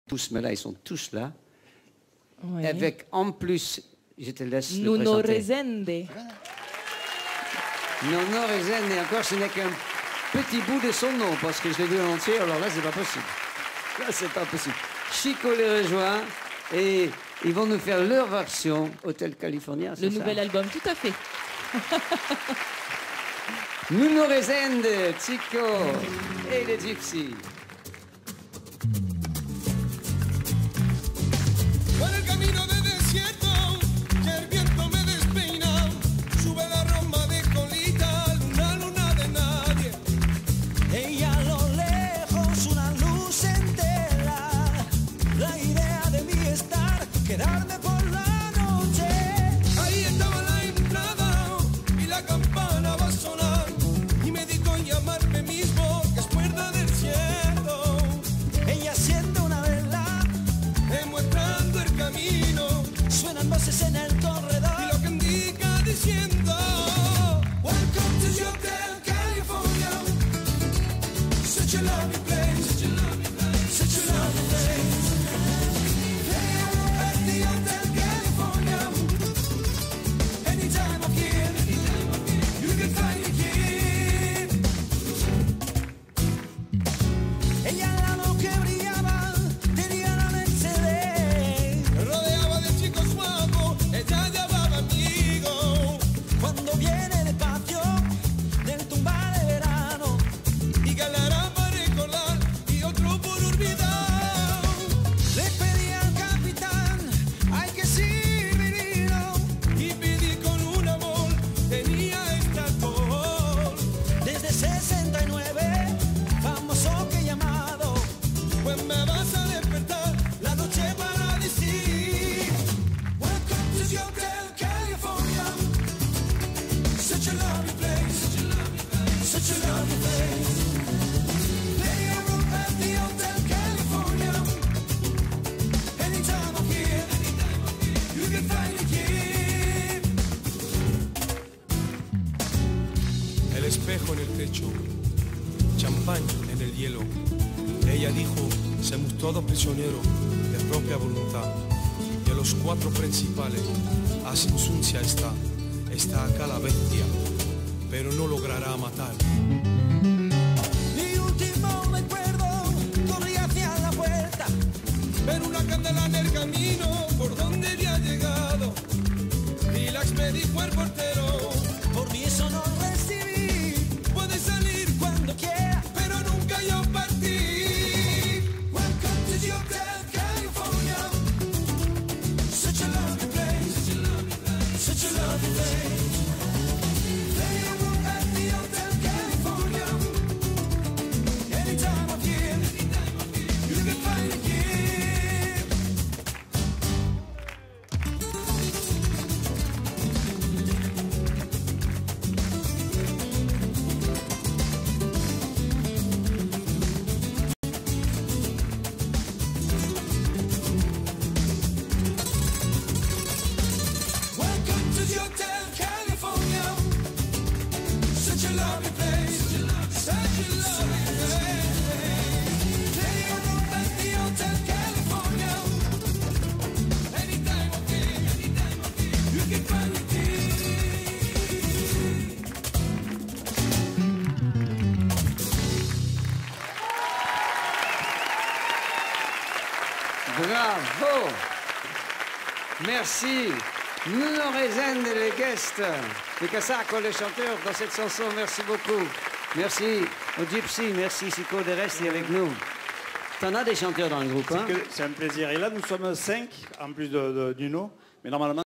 tous, mais là, ils sont tous là. Oui. Avec, en plus, je te laisse Nuno le présenter. Rezende. Nuno Rezende, et encore, ce n'est qu'un petit bout de son nom, parce que je l'ai vu en entier, alors là, c'est pas possible. Là, c'est pas possible. Chico les rejoint, et ils vont nous faire leur version Hotel California, Le nouvel album, tout à fait. Nuno Rezende, Chico et les Gypsy. Por el camino de desierto, y el viento me despeina. Sube la roma de colita, una luna de nadie. Ella a lo lejos, una luz entera. La idea de mí estar, quedarme por la noche. Ahí estaba la entrada, y la campana va a sonar. Y me dijo llamarme mismo, que es puerta del cielo. Ella siendo una vela, Demostrando el camino, suenan voces en el corredor. y lo que indica diciendo: Welcome to your Hotel California. Such a lovely place, such a lovely place, such a lovely place. Hey, at the Hotel California. Any time of year, you can find it here. Ella al lado que brillaba, tenía la Mercedes. Me rodeaba de chicos guapos, ella llevaba amigos. Cuando viene despacio, del tumbar de verano. Y galará para recordar y otro por olvidar. Le pedí al capitán, hay que ser vino. Y pedí con un amor, tenía este alcohol. Desde 69, famoso que llamado. Pues me vas a despertar la noche para decir: Welcome to your Hotel California. Such a lovely place, such a lovely place, such a lovely place. Lay a room at the Hotel California. Any time of year, you can find it here. El espejo en el techo, champán en el hielo. Ella dijo: somos todos prisioneros de propia voluntad. Y a los cuatro principales hacen sucia está acá la bestia, pero no logrará matar. Mi último recuerdo, corrí hacia la puerta. Pero una candela en el camino por donde había llegado. Relax, me dijo el portero, Por mí eso no recibí. puedes salir cuando quieras, pero nunca yo partí. Welcome to the Hotel California. Such a lovely place, such a lovely place, such a lovely place. Lay a room at the Hotel California. Any time of year, you can find it here. Welcome to the Hotel California. Such a lovely place, such a lovely place. Lay a room at the Hotel California. Any time of year, you can find it here. Bravo! Merci! Nuno Rezende, les guests. Et Casaco, les chanteurs dans cette chanson. Merci beaucoup. Merci aux Gypsy. Merci, Chico, de rester avec nous. T'en as des chanteurs dans le groupe, hein? C'est un plaisir. Et là, nous sommes 5, en plus de Nuno. Mais normalement,